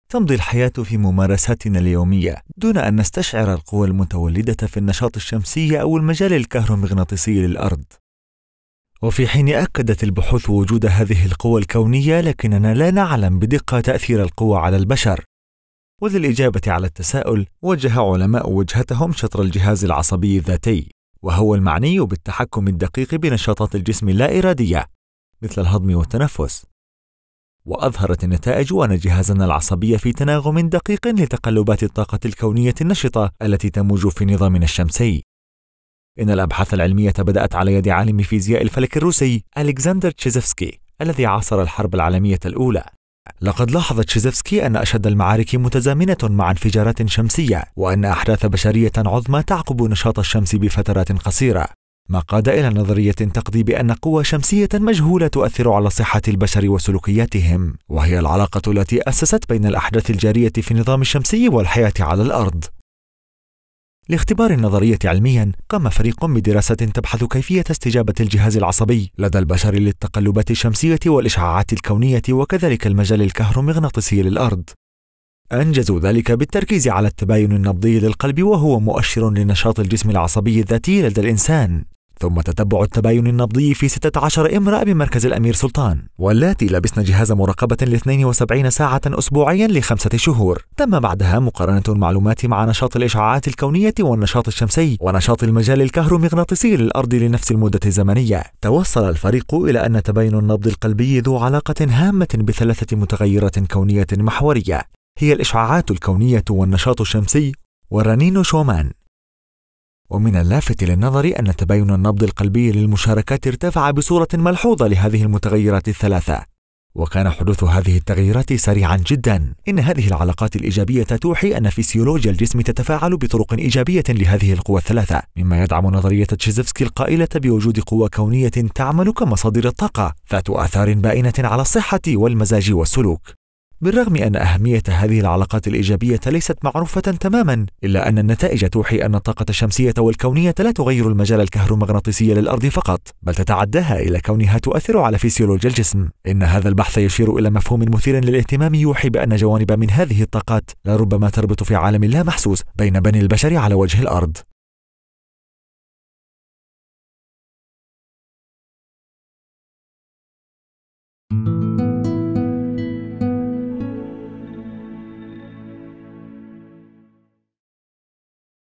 تمضي الحياة في ممارساتنا اليومية دون أن نستشعر القوى المتولدة في النشاط الشمسي أو المجال الكهرومغناطيسي للأرض. وفي حين أكدت البحوث وجود هذه القوى الكونية، لكننا لا نعلم بدقة تأثير القوى على البشر. وللإجابة على التساؤل، وجه علماء وجهتهم شطر الجهاز العصبي الذاتي، وهو المعني بالتحكم الدقيق بنشاطات الجسم اللا إرادية مثل الهضم والتنفس. وأظهرت النتائج أن جهازنا العصبي في تناغم دقيق لتقلبات الطاقة الكونية النشطة التي تموج في نظامنا الشمسي. إن الأبحاث العلمية بدأت على يد عالم فيزياء الفلك الروسي ألكسندر تشيزفسكي الذي عاصر الحرب العالمية الأولى. لقد لاحظ تشيزفسكي أن أشد المعارك متزامنة مع انفجارات شمسية، وأن أحداث بشرية عظمى تعقب نشاط الشمس بفترات قصيرة، ما قاد إلى نظرية تقضي بأن قوى شمسية مجهولة تؤثر على صحة البشر وسلوكياتهم، وهي العلاقة التي أسست بين الأحداث الجارية في النظام الشمسي والحياة على الأرض. لاختبار النظرية علمياً، قام فريق بدراسة تبحث كيفية استجابة الجهاز العصبي لدى البشر للتقلبات الشمسية والإشعاعات الكونية وكذلك المجال الكهرومغناطيسي للأرض. أنجزوا ذلك بالتركيز على التباين النبضي للقلب، وهو مؤشر لنشاط الجسم العصبي الذاتي لدى الإنسان، ثم تتبع التباين النبضي في 16 امرأة بمركز الأمير سلطان، واللاتي لبسن جهاز مراقبة ل72 ساعة أسبوعيا ل5 شهور. تم بعدها مقارنة المعلومات مع نشاط الإشعاعات الكونية والنشاط الشمسي ونشاط المجال الكهرومغناطيسي للأرض لنفس المدة الزمنية. توصل الفريق إلى أن تباين النبض القلبي ذو علاقة هامة ب3 متغيرات كونية محورية، هي الإشعاعات الكونية والنشاط الشمسي والرنين شومان. ومن اللافت للنظر أن تباين النبض القلبي للمشاركات ارتفع بصورة ملحوظة لهذه المتغيرات الثلاثة، وكان حدوث هذه التغييرات سريعا جدا. إن هذه العلاقات الإيجابية توحي أن فسيولوجيا الجسم تتفاعل بطرق إيجابية لهذه القوى الثلاثة، مما يدعم نظرية تشيزفسكي القائلة بوجود قوى كونية تعمل كمصادر الطاقة ذات آثار بائنة على الصحة والمزاج والسلوك. بالرغم أن أهمية هذه العلاقات الإيجابية ليست معروفة تماما، إلا أن النتائج توحي أن الطاقة الشمسية والكونية لا تغير المجال الكهرومغناطيسي للأرض فقط، بل تتعداها إلى كونها تؤثر على فسيولوجيا الجسم. إن هذا البحث يشير إلى مفهوم مثير للاهتمام يوحي بأن جوانب من هذه الطاقات لربما تربط في عالم لا محسوس بين بني البشر على وجه الأرض.